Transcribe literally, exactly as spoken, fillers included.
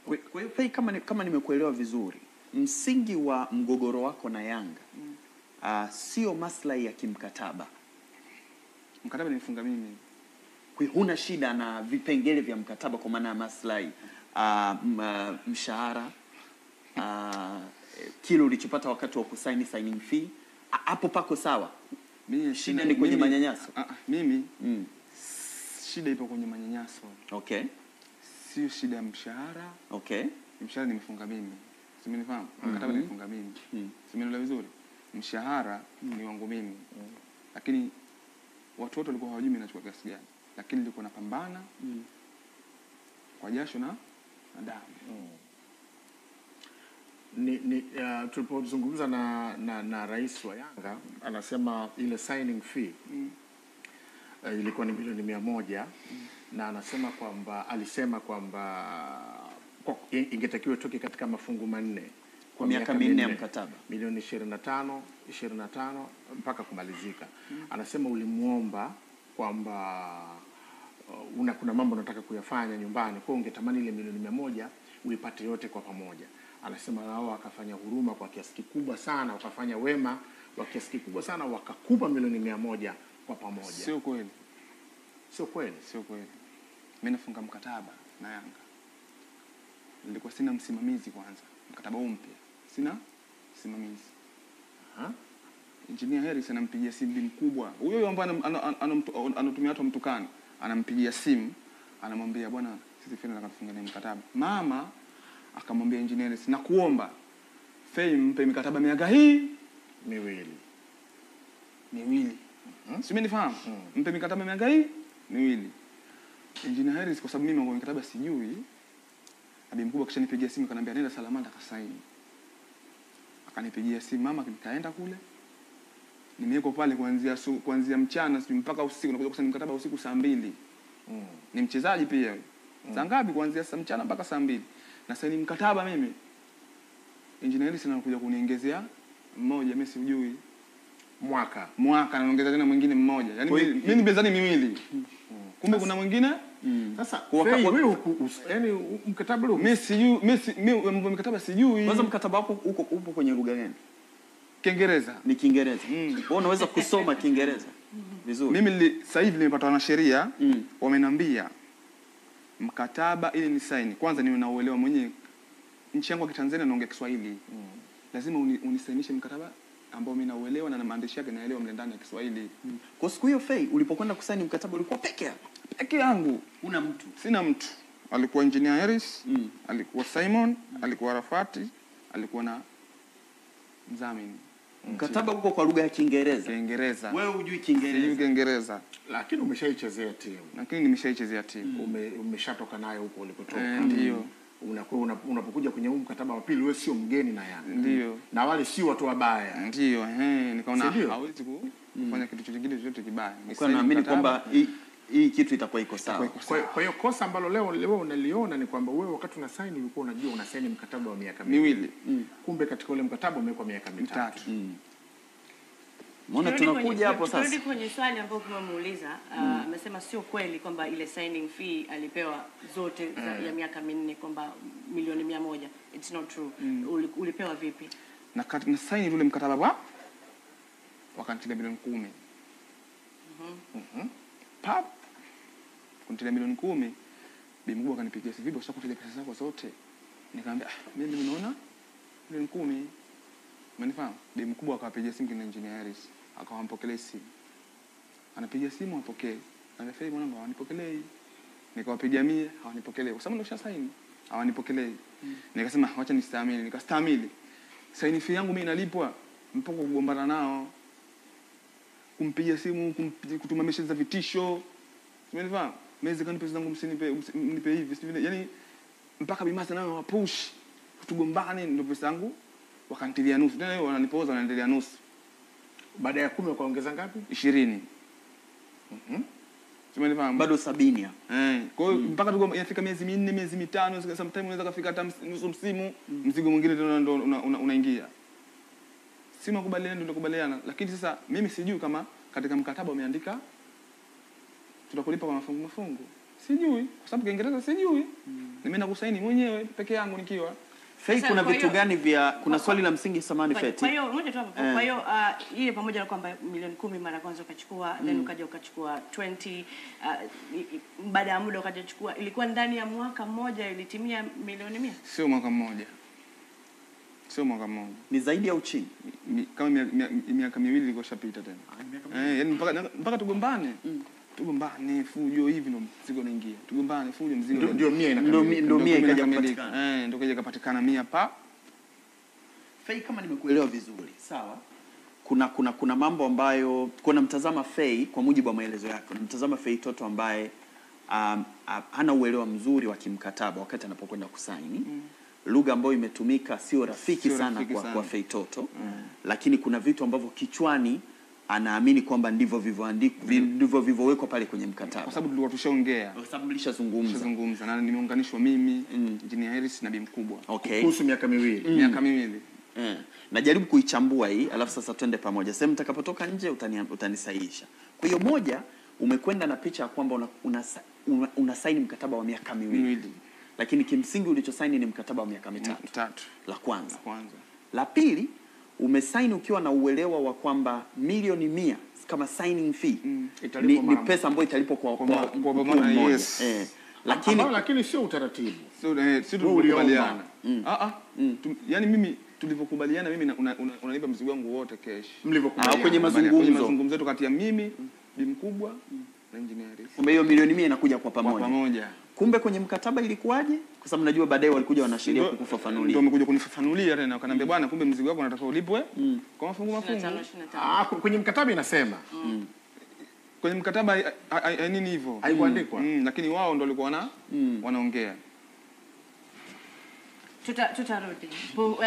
Kwa hiyo Fei, kama kama nimekuelewa vizuri, msingi wa mgogoro wako na Yanga mm. uh, sio maslahi ya kimkataba. Mkataba nimefunga mimi. Kwa hiyo huna shida na vipengele vya mkataba kwa maana ya maslahi uh, mshahara uh, kile ulichopata wakati wa kusaini signing fee, hapo pako sawa. Mimi shida ni kwenye manyanyaso. Uh, mimi mm. shida ipo kwenye manyanyaso. Okay. Sio shida ya mshahara. Okay. Mshahara nimefunga mimi. Simenifahamu? Mkataba mm -hmm. nimefunga mimi. Mm. Simenielewa vizuri? Mshahara mm. ni wangu mimi. Mm. Lakini watu wote walikuwa hawajui mimi nachukua kiasi gani. Lakini nilikuwa napambana mm. kwa jasho na na damu. Mm. Ni, ni uh, tulipozungumza na, na na rais wa Yanga anasema ile signing fee mm. uh, ilikuwa ni milioni mia moja mm. na anasema kwamba alisema kwamba ingetakiwa toke katika mafungu manne kwa miaka minne ya mkataba, milioni ishirini na tano ishirini na tano mpaka kumalizika. Mm. Anasema ulimuomba kwamba uh, una kuna mambo unataka kuyafanya nyumbani, kwa ungetamani ile milioni mia moja uipate yote kwa pamoja. Anasema wao wakafanya huruma kwa kiasi kikubwa sana, wakafanya wema wa kiasi kikubwa sana, wakakupa milioni mia moja kwa pamoja. Sio kweli. Sio kweli, sio kweli. Mimi nafunga mkataba na Yanga. Nilikuwa sina msimamizi kwanza. Mkataba mpya. Sina msimamizi. Aha. Engineer Hersi anampigia simu mkubwa. Huyo huyo ambaye anatumia watu mtukano, anampigia simu, anamwambia bwana sisi fena nataka tufunge mkataba. Mama akamwambia engineer Hersi, nakuomba Fei mpe mikataba miaka hii miwili. Miwili. Mm-hmm. Si umenifahamu? Mm. Mpe mikataba miaka hii miwili. Engineer Hersi kwa sababu mimi mikataba sijui, abi mkubwa kisha nipigia simu akaniambia nenda Salamanda kasaini. Akanipigia simu mama nikaenda kule. Nimeko pale kuanzia kuanzia mchana mpaka usiku, nakuja kusaini mkataba usiku saa mbili. Mm. Ni mchezaji pia. Mm. Saa ngapi kuanzia saa mchana mpaka saa mbili. Na saini mkataba mimi. Engineer Hersi anakuja kuniongezea mmoja mimi sijui mwaka. Mwaka anaongeza tena mwingine mmoja. Yaani mimi ni bezani miwili. Mm. Kumbe kuna mwingine? Mm. Sasa wewe yani mkataba ule mimi sijui mimi mkataba sijui. Kwanza mkataba wako uko upo kwenye lugha gani? Kingereza. Ni Kingereza. Mm. Wewe unaweza kusoma Kingereza vizuri. Mimi sasa hivi nimepata na sheria mm. wameniambia mkataba ili ni sign. Kwanza niwe na uelewa mwenyewe. Nchi yangu ya Tanzania naongea Kiswahili. Mm. Lazima uni, unisainishe mkataba ambao mimi nauelewa na maandishi yake naelewa mle ndani ya Kiswahili. Mm. Kwa siku hiyo Fei ulipokwenda kusaini mkataba ulikuwa peke yako? Peke yangu. Una mtu? Sina mtu. Alikuwa engineer Hersi, mm. alikuwa Simon, mm. alikuwa Rafati, alikuwa na mdhamini. Mkataba uko kwa lugha ya Kingereza. Kiingereza. Wewe hujui Kingereza? Sijui Kiingereza. Lakini umeshaichezea timu. Lakini nimeshaichezea timu. Mm. Ume, umeshatoka nayo huko ulipotoka. E, ndio. Unakuwa unapokuja kwenye huu mkataba wa pili wewe sio mgeni na Yanga. Ndio. Na wale si watu wabaya. Ndio, eh, nikaona hawezi kufanya kitu kingine chochote kibaya. Nilikuwa naamini kwamba hii kitu itakuwa iko sawa. Kwa hiyo kosa ambalo leo leo unaliona ni kwamba wewe wakati una sign ulikuwa unajua una sign mkataba wa miaka miwili. Mm. Kumbe katika ule mkataba umewekwa miaka mitatu. Mm. Mbona tunakuja hapo sasa? Turudi kwenye swali ambalo tumemuuliza, amesema uh, sio kweli kwamba ile signing fee alipewa zote mm. za, ya miaka minne kwamba milioni mia moja. It's not true. Mm. Ulipewa vipi? Na kati na sign ule mkataba wa wakantilia milioni kumi. Mhm. Mm mhm. Pap. Kuntilia milioni kumi. Bi mkubwa akanipigia simu, "Vipi ushakutia pesa zako zote?" Nikamwambia, "Ah, mimi nimeona milioni kumi." Umenifahamu? Bi mkubwa akawapigia simu kwa engineer Hersi, akawampokelea simu. Anapiga simu apokee. Anafanya mwanangu hawanipokelei. Nikawapigia mie hawanipokelei. Kwa sababu ndo sign hawanipokelei. Mm. Nikasema acha nistahimili, nikastahimili. Sign fee yangu mimi inalipwa mpaka kugombana nao. Kumpigia simu, kutuma message za vitisho. Umenifahamu? Mezi kani pesa zangu msinipe mnipe hivi, sivyo? Yaani mpaka bimasa nao wapush tugombane ndio pesa yangu wakantilia nusu. Tena wao wananipoza wananiendelea nusu. Baada ya kumi wakaongeza ngapi? ishirini. Mhm. Umenifahamu? Bado sabini hapo. Eh. Kwa hiyo mpaka tuko inafika miezi minne, miezi mitano, sometimes unaweza kufika hata nusu msimu, mm. mzigo mwingine tena ndio unaingia. Una, una si makubaliano ndio kubaliana, lakini sasa mimi sijui kama katika mkataba umeandika tutakulipa kwa mafungu mafungu. Sijui kwa sababu Kingereza sijui. Nimeenda kusaini mwenyewe peke yangu nikiwa. Fei, kuna vitu gani vya kuna swali la msingi samani Feti. Kwa hiyo ngoja tu hapo. Kwa hiyo uh, ile pamoja na kwamba milioni kumi mara kwanza ukachukua, then ukaja ukachukua ishirini, uh, baada ya muda ukaja kuchukua, ilikuwa ndani ya mwaka mmoja ilitimia milioni mia? Sio mwaka mmoja. Sio mwaka mmoja. Ni zaidi au chini? Mi, kama miaka miwili ilikuwa shapita tena. Eh, yani mpaka mpaka tugombane. Mm. Tugombane fujo hivi ndo mzigo unaingia. Tugombane fujo mzigo. Ndio mia inakamilika. Ndio mia ikaja kupatikana. Eh, ndio kaja kupatikana mia pa. Fei, kama nimekuelewa vizuri, sawa? Kuna kuna kuna mambo ambayo kuna mtazama Fei kwa mujibu wa maelezo yako. Mtazama Fei Toto ambaye um, hana uelewa mzuri wa kimkataba wakati anapokwenda kusaini. Mm. Lugha ambayo imetumika sio rafiki sio sana rafiki kwa sana. Kwa Fei Toto. Mm. Lakini kuna vitu ambavyo kichwani anaamini kwamba ndivyo vivyoandikwa, ndivyo vilivyowekwa pale kwenye mkataba. Kwa sababu tulikuwa tushaongea. Kwa sababu mlishazungumza. Tushazungumza na nimeunganishwa mimi, mm. Engineer Hersi na Bi Mkubwa. Okay. Kuhusu miaka miwili. Mm. Miaka miwili. Eh. Najaribu kuichambua hii, alafu sasa twende pamoja. Sasa mtakapotoka nje utani utanisahihisha. Kwa hiyo moja, umekwenda na picha ya kwamba una una, una, una saini mkataba wa miaka miwili. Miwili. Lakini kimsingi ulichosaini ni mkataba wa miaka mitatu. Mitatu. La kwanza. La kwanza. La pili, umesaini ukiwa na uelewa wa kwamba milioni mia kama signing fee mm. ni, ni pesa ambayo italipwa kwa kwa, kwa, kwa pamoja. Yes. Eh. Lakini Amba, lakini sio utaratibu. Sio eh, sio tulikubaliana. Mm. Ah ah. Mm. Yaani mimi tulivyokubaliana mimi unanipa una, una, una mzigo wangu wote cash. Mlivyokubaliana kwenye mazungumzo. Kwenye mazungumzo yetu kati ya mimi, mm. Bi Mkubwa, mm. na Engineer Hersi. Kumbe hiyo milioni mia inakuja kwa pamoja. Kwa pamoja. Kumbe kwenye mkataba ilikuwaje? Kwa sababu najua baadaye walikuja wanasheria kukufafanulia. Ndio wamekuja kunifafanulia tena wakaniambia bwana kumbe mzigo wako unataka ulipwe mm. kwa mafungu mafungu. Ah, kwenye mkataba inasema. Mm. Kwenye mkataba nini hivyo? Haikuandikwa. Mm. Mm. Lakini wao ndio walikuwa wana mm. wanaongea. Tuta tutarudi.